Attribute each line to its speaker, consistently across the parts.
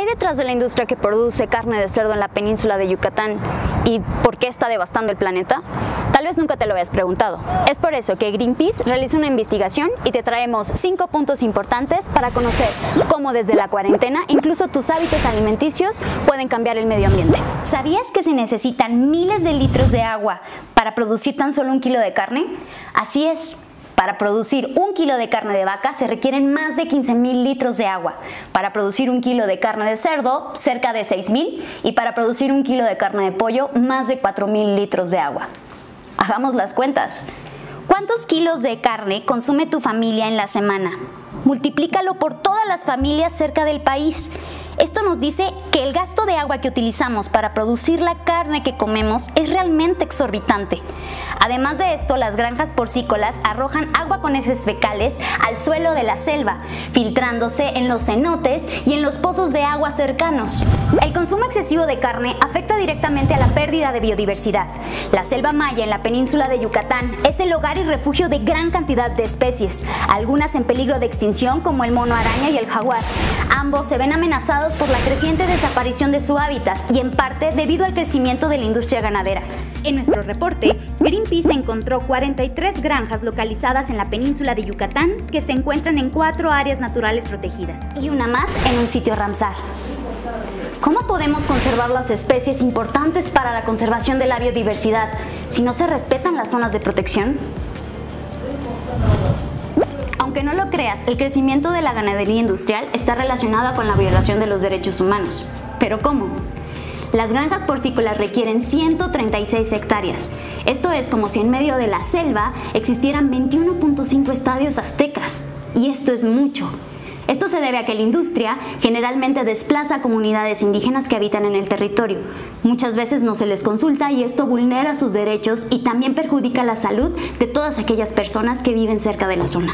Speaker 1: detrás de la industria que produce carne de cerdo en la península de Yucatán y por qué está devastando el planeta? Tal vez nunca te lo habías preguntado. Es por eso que Greenpeace realiza una investigación y te traemos 5 puntos importantes para conocer cómo desde la cuarentena incluso tus hábitos alimenticios pueden cambiar el medio ambiente.
Speaker 2: ¿Sabías que se necesitan miles de litros de agua para producir tan solo 1 kilo de carne? Así es. Para producir 1 kilo de carne de vaca se requieren más de 15,000 litros de agua. Para producir 1 kilo de carne de cerdo, cerca de 6,000. Y para producir 1 kilo de carne de pollo, más de 4,000 litros de agua. Hagamos las cuentas. ¿Cuántos kilos de carne consume tu familia en la semana? Multiplícalo por todas las familias cerca del país. Esto nos dice que el gasto de agua que utilizamos para producir la carne que comemos es realmente exorbitante. Además de esto, las granjas porcícolas arrojan agua con heces fecales al suelo de la selva, filtrándose en los cenotes y en los pozos de agua cercanos. El consumo excesivo de carne afecta directamente a la pérdida de biodiversidad. La selva maya en la península de Yucatán es el hogar y refugio de gran cantidad de especies, algunas en peligro de extinción como el mono araña y el jaguar. Ambos se ven amenazados por la creciente desaparición de su hábitat y en parte debido al crecimiento de la industria ganadera.
Speaker 3: En nuestro reporte, Greenpeace encontró 43 granjas localizadas en la península de Yucatán que se encuentran en 4 áreas naturales protegidas.
Speaker 2: Y una más en un sitio Ramsar. ¿Cómo podemos conservar las especies importantes para la conservación de la biodiversidad si no se respetan las zonas de protección? Aunque no lo creas, el crecimiento de la ganadería industrial está relacionado con la violación de los derechos humanos. ¿Pero cómo? Las granjas porcícolas requieren 136 hectáreas. Esto es como si en medio de la selva existieran 21.5 estadios aztecas. Y esto es mucho. Esto se debe a que la industria generalmente desplaza a comunidades indígenas que habitan en el territorio. Muchas veces no se les consulta y esto vulnera sus derechos y también perjudica la salud de todas aquellas personas que viven cerca de la zona.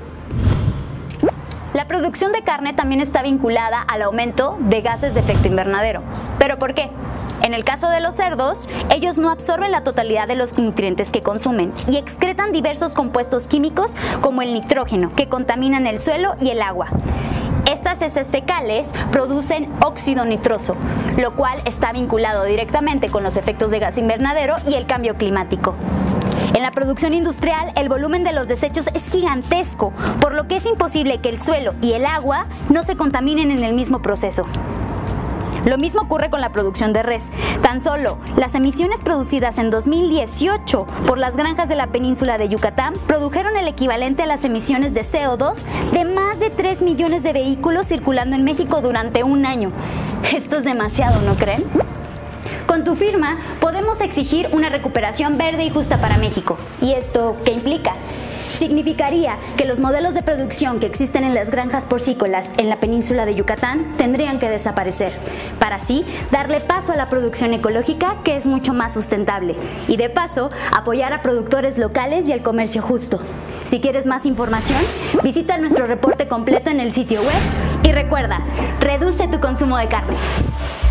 Speaker 1: La producción de carne también está vinculada al aumento de gases de efecto invernadero. ¿Pero por qué? En el caso de los cerdos, ellos no absorben la totalidad de los nutrientes que consumen y excretan diversos compuestos químicos como el nitrógeno, que contaminan el suelo y el agua. Estas heces fecales producen óxido nitroso, lo cual está vinculado directamente con los efectos de gas invernadero y el cambio climático. En la producción industrial, el volumen de los desechos es gigantesco, por lo que es imposible que el suelo y el agua no se contaminen en el mismo proceso. Lo mismo ocurre con la producción de res. Tan solo las emisiones producidas en 2018 por las granjas de la península de Yucatán produjeron el equivalente a las emisiones de CO2 de más de 3 millones de vehículos circulando en México durante un año. Esto es demasiado, ¿no creen? Con tu firma podemos exigir una recuperación verde y justa para México. ¿Y esto qué implica? Significaría que los modelos de producción que existen en las granjas porcícolas en la península de Yucatán tendrían que desaparecer, para así darle paso a la producción ecológica que es mucho más sustentable y de paso apoyar a productores locales y al comercio justo. Si quieres más información, visita nuestro reporte completo en el sitio web y recuerda, reduce tu consumo de carne.